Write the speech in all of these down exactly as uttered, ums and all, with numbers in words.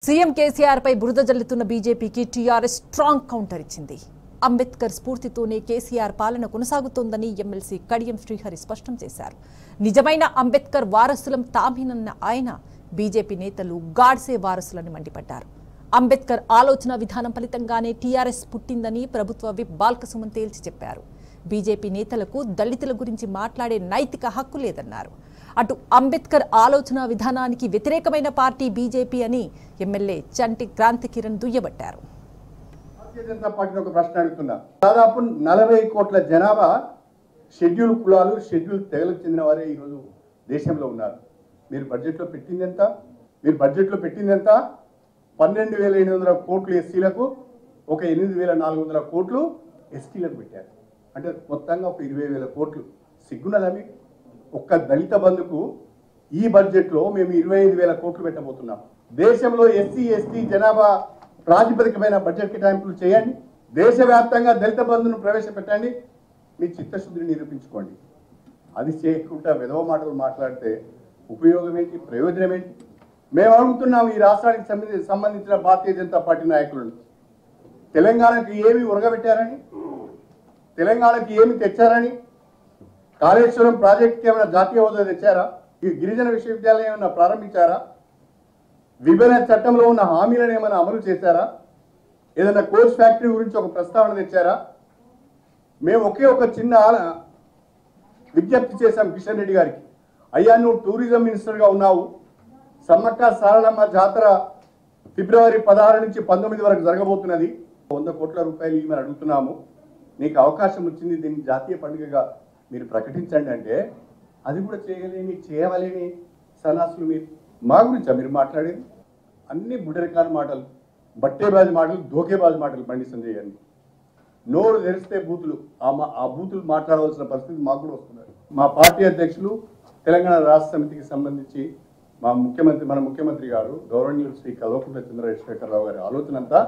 CM KCR పై బురద జల్లుతున్న బీజేపీకి TRS strong counter ఇచ్చింది. అంబేద్కర్ స్ఫూర్తితోనే కేసీఆర్ పాలన కొనసాగుతోందని ఎమ్మెల్సీ కడియం శ్రీహరి స్పష్టం చేశారు. నిజమైన అంబేద్కర్ వారసులం తామేనన్న ఆయన బీజేపీ నేతలు గాడ్సే వారసులని మండిపడ్డారు. అంబేద్కర్ ఆలోచన విధానం ఫలితంగానే టీఆర్ఎస్ పుట్టిందని ప్రభుత్వ విప్ బాల్కసుమన్ తేల్చి చెప్పారు. బీజేపీ నేతలకు దళితుల గురించి మాట్లాడే నైతిక హక్కు లేదన్నారు. అటు అంబేద్కర్ ఆలోచన విధానానికి వ్యతిరేకమైన పార్టీ బీజేపీ అని ఎమ్మెల్యే చంటి క్రాంతి కిరణ్ దుయ్యబట్టారు. భారతీయ జనతా పార్టీని ఒక ప్రశ్న అడుగుతున్నా. దాదాపు నలభై కోట్ల జనాభా షెడ్యూల్ కులాలు షెడ్యూల్ తెగలకు చెందిన వారే ఈరోజు దేశంలో ఉన్నారు. మీరు బడ్జెట్లో పెట్టింది ఎంత? మీరు బడ్జెట్లో పెట్టింది ఎంత? పన్నెండు వేల ఎనిమిది వందల కోట్లు ఎస్సీలకు, ఒక ఎనిమిది వేల నాలుగు వందల కోట్లు ఎస్టీలకు పెట్టారు. అంటే మొత్తంగా ఒక ఇరవై వేల కోట్లు. సిగ్గున్నదా మీకు? ఒక్క దళిత బంధుకు ఈ బడ్జెట్లో మేము ఇరవై ఐదు వేల కోట్లు పెట్టబోతున్నాం. దేశంలో ఎస్సీ ఎస్టీ జనాభా ప్రాతిపదికమైన బడ్జెట్ కేటాయింపులు చేయండి. దేశవ్యాప్తంగా దళిత బంధును ప్రవేశపెట్టండి. మీ చిత్తశుద్ధిని నిరూపించుకోండి. అది చేయకుండా విధవ మాటలు మాట్లాడితే ఉపయోగం ఏంటి, ప్రయోజనం ఏంటి? మేము అడుగుతున్నాం ఈ రాష్ట్రానికి సంబంధించిన భారతీయ జనతా పార్టీ నాయకులను, తెలంగాణకు ఏమి ఉరగబెట్టారని, తెలంగాణకి ఏమి తెచ్చారని, కాళేశ్వరం ప్రాజెక్టుకి ఏమైనా జాతీయ హోదా తెచ్చారా? ఈ గిరిజన విశ్వవిద్యాలయం ఏమైనా ప్రారంభించారా? విభజన చట్టంలో ఉన్న హామీలను ఏమైనా అమలు చేశారా? ఏదైనా కోచ్ ఫ్యాక్టరీ గురించి ఒక ప్రస్తావన తెచ్చారా? మేము ఒకే ఒక చిన్న విజ్ఞప్తి చేశాం కిషన్ రెడ్డి గారికి. అయ్యా, నువ్వు టూరిజం మినిస్టర్గా ఉన్నావు. సమ్మక్క సారలమ్మ జాతర ఫిబ్రవరి పదహారు నుంచి పంతొమ్మిది వరకు జరగబోతున్నది. వంద కోట్ల రూపాయలు ఇవ్వమని అడుగుతున్నాము. నీకు అవకాశం వచ్చింది, దీన్ని జాతీయ పండుగగా మీరు ప్రకటించండి అంటే అది కూడా చేయలేని చేయవలేని సన్నాసులు మీరు. మా గురించా మీరు మాట్లాడేది? అన్ని బుడరికాల మాటలు, బట్టేబాజీ మాటలు, దోకేబాజీ మాటలు బండి సంజయ్ గారిని. నోరు తెరిస్తే బూతులు, ఆ ఆ బూతులు మాట్లాడవలసిన పరిస్థితి మాకు కూడా వస్తున్నారు. మా పార్టీ అధ్యక్షులు, తెలంగాణ రాష్ట్ర సమితికి సంబంధించి మా ముఖ్యమంత్రి మన ముఖ్యమంత్రి గారు గౌరవనీయులు శ్రీ కల్వకుంట్ల చంద్రశేఖరరావు గారి ఆలోచన అంతా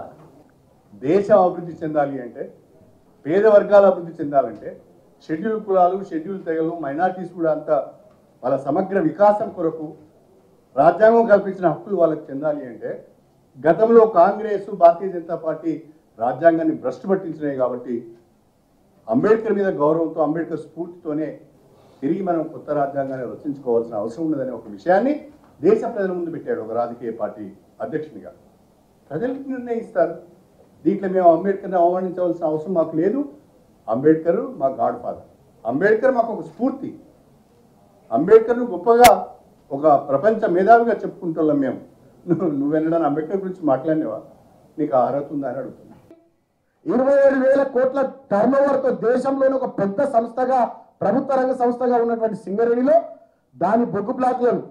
దేశం అభివృద్ధి చెందాలి అంటే, పేద వర్గాల అభివృద్ధి చెందాలంటే, షెడ్యూల్ కులాలు షెడ్యూల్ తెగలు మైనార్టీస్ కూడా అంతా వాళ్ళ సమగ్ర వికాసం కొరకు రాజ్యాంగం కల్పించిన హక్కులు వాళ్ళకి చెందాలి అంటే, గతంలో కాంగ్రెస్ భారతీయ జనతా పార్టీ రాజ్యాంగాన్ని భ్రష్టు పట్టించినాయి. కాబట్టి అంబేద్కర్ మీద గౌరవంతో, అంబేద్కర్ స్ఫూర్తితోనే తిరిగి మనం కొత్త రాజ్యాంగాన్ని రచించుకోవాల్సిన అవసరం ఉన్నదనే ఒక విషయాన్ని దేశ ప్రజల ముందు పెట్టాడు ఒక రాజకీయ పార్టీ అధ్యక్షునిగా. ప్రజలకు నిర్ణయిస్తారు. దీంట్లో మేము అంబేద్కర్ని అవమానించవలసిన అవసరం మాకు లేదు. అంబేద్కర్ మా గాడ్ ఫాదర్. అంబేద్కర్ మాకు ఒక స్ఫూర్తి. అంబేద్కర్ను గొప్పగా ఒక ప్రపంచ మేధావిగా చెప్పుకుంటున్నాం మేము. నువ్వు నువ్వెన్నడని అంబేద్కర్ గురించి మాట్లాడినావా? నీకు అర్హత ఉందా అని అడుగుతున్నా. ఇరవై ఏడు వేల కోట్ల టర్న్ ఓవర్తో దేశంలోని ఒక పెద్ద సంస్థగా, ప్రభుత్వ రంగ సంస్థగా ఉన్నటువంటి సింగరేణిలో దాని బొగ్గు బ్లాక్లను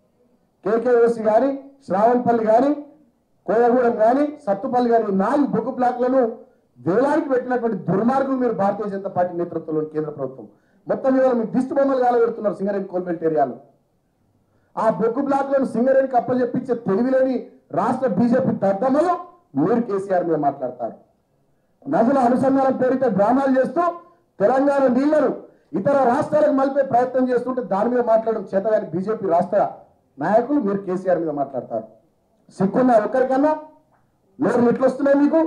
కేకేఓసి కానీ, శ్రావణపల్లి కానీ, కోయగూడెం కానీ, సత్తుపల్లి కానీ నాలుగు బొగ్గు బ్లాక్లను వేలానికి పెట్టినటువంటి దుర్మార్గులు మీరు భారతీయ జనతా పార్టీ నేతృత్వంలోని కేంద్ర ప్రభుత్వం. మొత్తం మీద మీరు దిష్టి బొమ్మలు కాలబెడుతున్నారు సింగరేణి కోల్బెల్ట్ ఏరియాలో. ఆ బొగ్గు బ్లాక్లను సింగరేణికి అప్పచెప్పించే తెలివిలేని రాష్ట్ర బీజేపీ దద్దమ్మలు మీరు కేసీఆర్ మీద మాట్లాడతారు. నదుల అనుసంధానం పేరిట డ్రామాలు చేస్తూ తెలంగాణ నీళ్లను ఇతర రాష్ట్రాలకు మలిపే ప్రయత్నం చేస్తుంటే దాని మీద మాట్లాడడం చేతగాని బీజేపీ రాష్ట్ర నాయకులు మీరు కేసీఆర్ మీద మాట్లాడతారు. సిగ్గున్నా ఒక్కరికన్నా? నోరు ఎట్లు వస్తున్నాయి మీకు?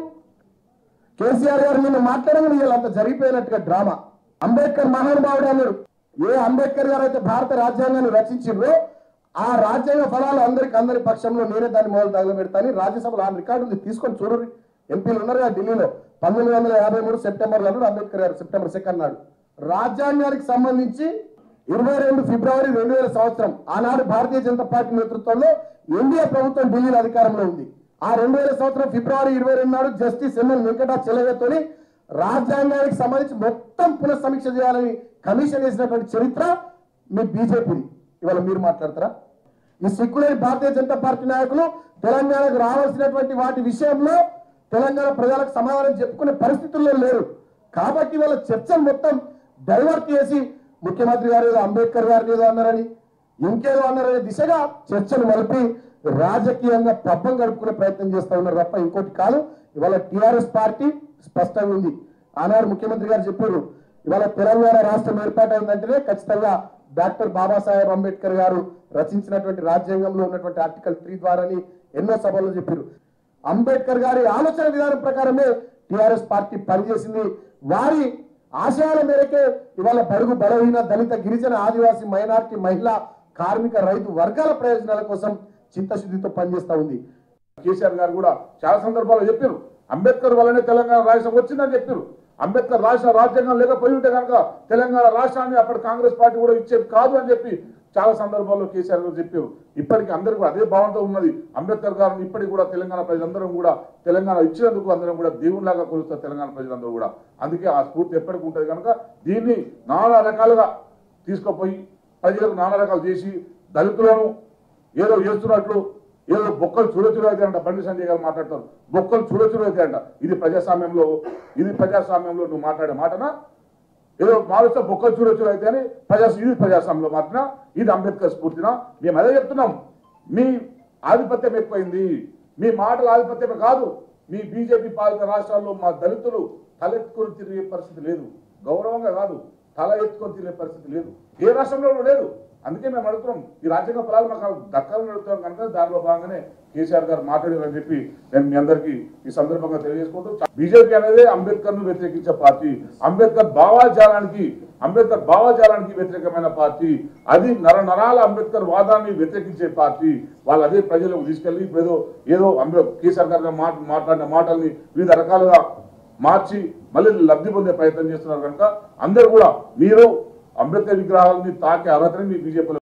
కేసీఆర్ గారు నిన్న మాట్లాడమని వీళ్ళంతా జరిగిపోయినట్టుగా డ్రామా. అంబేద్కర్ మహానుభావుడు అన్నాడు. ఏ అంబేద్కర్ గారు అయితే భారత రాజ్యాంగాన్ని రచించిండ్రో ఆ రాజ్యాంగ ఫలాలు అందరికి అందరి పక్షంలో నేనే దాన్ని మొదలు తగలబెడతాను. రాజ్యసభలో ఆ రికార్డు ఉంది, తీసుకొని చూడండి. ఎంపీలు ఉన్నారు కదా ఢిల్లీలో. పంతొమ్మిది వందల యాభై మూడు సెప్టెంబర్ నాడు అంబేద్కర్ గారు సెప్టెంబర్ సెకండ్ నాడు రాజ్యాంగానికి సంబంధించి ఇరవై రెండు ఫిబ్రవరి రెండు వేల సంవత్సరం ఆనాడు భారతీయ జనతా పార్టీ నేతృత్వంలో ఎన్డీఏ ప్రభుత్వం ఢిల్లీలో అధికారంలో ఉంది. ఆ రెండు వేల సంవత్సరం ఫిబ్రవరి ఇరవై రెండు నాడు జస్టిస్ ఎంఎన్ వెంకటా చెలగతోని రాజ్యాంగానికి సంబంధించి మొత్తం పునఃసమీక్ష చేయాలని కమిషన్ వేసినటువంటి చరిత్ర మీ బీజేపీది. ఇవాళ మీరు మాట్లాడతారా? ఈ సిగ్గులేని భారతీయ జనతా పార్టీ నాయకులు తెలంగాణకు రావాల్సినటువంటి వాటి విషయంలో తెలంగాణ ప్రజలకు సమాధానం చెప్పుకునే పరిస్థితుల్లో లేరు. కాబట్టి వాళ్ళ చర్చలు మొత్తం డైవర్ట్ చేసి ముఖ్యమంత్రి గారు ఏదో అంబేద్కర్ గారిని ఏదో అన్నారని, ఇంకేదో అన్నారనే దిశగా చర్చలు మలిపి రాజకీయంగా పబ్బం గడుపుకునే ప్రయత్నం చేస్తూ ఉన్నారు తప్ప ఇంకోటి కాదు. ఇవాళ టీఆర్ఎస్ పార్టీ స్పష్టంగా ఉంది. ఆనాడు ముఖ్యమంత్రి గారు చెప్పారు, ఇవాళ తెలంగాణ రాష్ట్రం ఏర్పాటైందంటేనే ఖచ్చితంగా డాక్టర్ బాబాసాహెబ్ అంబేద్కర్ గారు రచించినటువంటి రాజ్యాంగంలో ఉన్నటువంటి ఆర్టికల్ త్రీ ద్వారాని ఎన్నో సభల్లో చెప్పారు. అంబేద్కర్ గారి ఆలోచన విధానం ప్రకారమే టిఆర్ఎస్ పార్టీ పనిచేసింది. వారి ఆశయాల మేరకే ఇవాళ బడుగు బలహీన దళిత గిరిజన ఆదివాసీ మైనారిటీ మహిళ కార్మిక రైతు వర్గాల ప్రయోజనాల కోసం చిత్తశుద్ధితో పనిచేస్తా ఉంది. కేసీఆర్ గారు కూడా చాలా సందర్భాల్లో చెప్పారు, అంబేద్కర్ వల్లనే తెలంగాణ రాష్ట్రం వచ్చిందని చెప్పారు. అంబేద్కర్ రాష్ట్ర రాజ్యాంగం లేకపోయి ఉంటే కనుక తెలంగాణ రాష్ట్రాన్ని అప్పటి కాంగ్రెస్ పార్టీ కూడా ఇచ్చేది కాదు అని చెప్పి చాలా సందర్భాల్లో కేసీఆర్ గారు చెప్పారు. ఇప్పటికీ అందరూ కూడా అదే భావనతో ఉన్నది. అంబేద్కర్ గారిని ఇప్పటికి కూడా తెలంగాణ ప్రజలందరం కూడా తెలంగాణ ఇచ్చినందుకు అందరం కూడా దేవునిలాగా కొలుస్తారు తెలంగాణ ప్రజలందరూ కూడా. అందుకే ఆ స్ఫూర్తి ఎప్పటికీ ఉంటుంది కనుక దీన్ని నానా రకాలుగా తీసుకుపోయి ప్రజలకు నానా రకాలు చేసి దళితులను ఏదో చేస్తున్నట్లు ఏదో బొక్కలు చూడచురు అయితే అంట. బండి సంజయ్ గారు మాట్లాడతారు, బొక్కలు చూడచురు అయితే అంట. ఇది ప్రజాస్వామ్యంలో ఇది ప్రజాస్వామ్యంలో నువ్వు మాట్లాడే మాటనా? ఏదో మారుస్తే బొక్కలు చూడచురు అయితే అని ప్రజా ఇది ప్రజాస్వామ్యంలో మాత్రనా? ఇది అంబేద్కర్ స్ఫూర్తినా? మేము అదే చెప్తున్నాం. మీ ఆధిపత్యం ఎక్కువైంది, మీ మాటల ఆధిపత్యమే కాదు. మీ బీజేపీ పాలిత రాష్ట్రాల్లో మా దళితులు తలెత్తుకొని తిరిగే పరిస్థితి లేదు. గౌరవంగా కాదు, తల ఎత్తుకొని తిరిగే పరిస్థితి లేదు. ఏ రాష్ట్రంలో లేదు. అందుకే మేము అడుగుతున్నాం, ఈ రాజ్యాంగ ఫలాలు మాకు దక్కాలని అడుగుతున్నాం కనుక దానిలో భాగంగానే కేసీఆర్ గారు మాట్లాడారని చెప్పి నేను మీ అందరికీ ఈ సందర్భంగా తెలియజేసుకుంటూ, బీజేపీ అనేది అంబేద్కర్ ను వ్యతిరేకించే పార్టీ, అంబేద్కర్ భావాజాలానికి అంబేద్కర్ భావాజాలానికి వ్యతిరేకమైన పార్టీ, అది నర నరాల అంబేద్కర్ వాదాన్ని వ్యతిరేకించే పార్టీ. వాళ్ళు అదే ప్రజలకు తీసుకెళ్లి ఏదో ఏదో అంబే కేసీఆర్ గారు మాట్లాడిన మాటల్ని వివిధ రకాలుగా మార్చి మళ్ళీ లబ్ధి పొందే ప్రయత్నం చేస్తున్నారు కనుక అందరూ కూడా మీరు అంబేద్కర్ విగ్రహాలని తాకే అర్హతని మీ బీజేపీలో